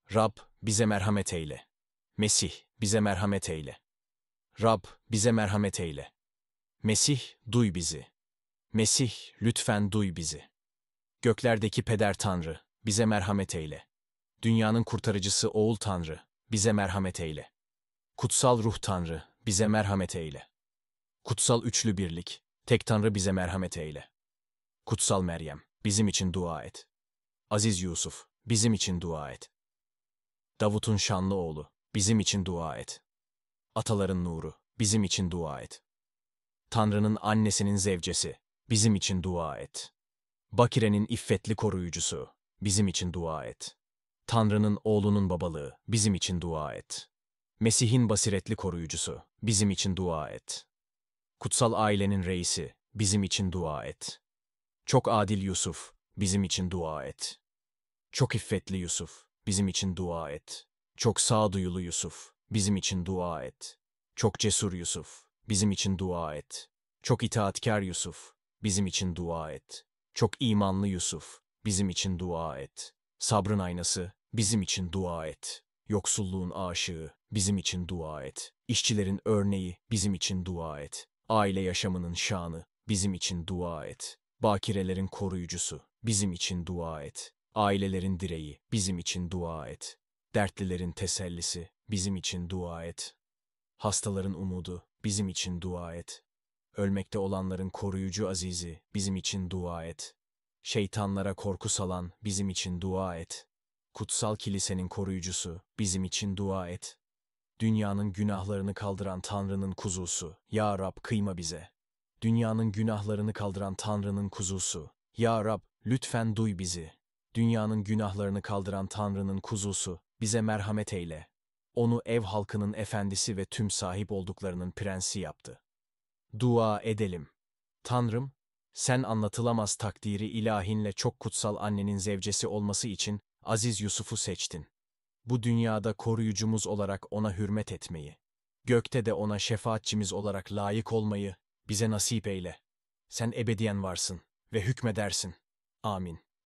Rab, bize merhamet eyle. Mesih, bize merhamet eyle. Rab, bize merhamet eyle. Mesih, duy bizi. Mesih, lütfen duy bizi. Göklerdeki Peder Tanrı, bize merhamet eyle. Dünyanın kurtarıcısı Oğul Tanrı, bize merhamet eyle. Kutsal Ruh Tanrı, bize merhamet eyle. Kutsal Üçlü Birlik, Tek Tanrı bize merhamet eyle. Kutsal Meryem, bizim için dua et. Aziz Yusuf, bizim için dua et. Davut'un şanlı oğlu, bizim için dua et. Ataların nuru, bizim için dua et. Tanrı'nın annesinin zevcesi, bizim için dua et. Bakire'nin iffetli koruyucusu, bizim için dua et. Tanrı'nın oğlunun babalığı, bizim için dua et. Mesih'in basiretli koruyucusu, bizim için dua et. Kutsal ailenin reisi, bizim için dua et. Çok adil Yusuf, bizim için dua et. Çok iffetli Yusuf, bizim için dua et. Çok sağduyulu Yusuf, bizim için dua et. Çok cesur Yusuf, bizim için dua et. Çok itaatkar Yusuf, bizim için dua et. Çok imanlı Yusuf, bizim için dua et. Sabrın aynası, bizim için dua et. Yoksulluğun aşığı, bizim için dua et. İşçilerin örneği, bizim için dua et. Aile yaşamının şanı, bizim için dua et. Bakirelerin koruyucusu, bizim için dua et. Ailelerin direği, bizim için dua et. Dertlilerin tesellisi, bizim için dua et. Hastaların umudu, bizim için dua et. Ölmekte olanların koruyucu azizi, bizim için dua et. Şeytanlara korku salan, bizim için dua et. Kutsal kilisenin koruyucusu, bizim için dua et. Dünyanın günahlarını kaldıran Tanrı'nın kuzusu, Ya Rab kıyma bize. Dünyanın günahlarını kaldıran Tanrı'nın kuzusu, Ya Rab lütfen duy bizi. Dünyanın günahlarını kaldıran Tanrı'nın kuzusu, bize merhamet eyle. Onu ev halkının efendisi ve tüm sahip olduklarının prensi yaptı. Dua edelim. Tanrım, sen anlatılamaz takdiri ilahinle çok kutsal annenin zevcesi olması için Aziz Yusuf'u seçtin. Bu dünyada koruyucumuz olarak ona hürmet etmeyi, gökte de ona şefaatçimiz olarak layık olmayı bize nasip eyle. Sen ebediyen varsın ve hükmedersin. Amin.